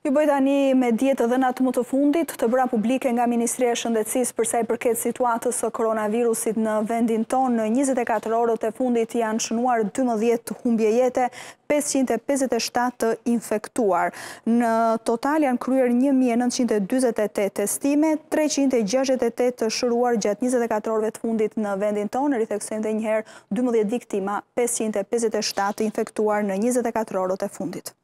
Ju bëj tani me djetë dhënat më të fundit të bëra publike nga Ministria e Shëndetësisë për sa i përket situatës së koronavirusit në vendin tonë. Në 24 orët e fundit janë shënuar 12 humbje jete, 557 të infektuar. Në total janë kryer 1948 testime, 368 të shëruar gjatë 24 orëve të fundit në vendin tonë. Ritheksojmë edhe një herë 12 viktima, 557 të infektuar në 24 orët e fundit.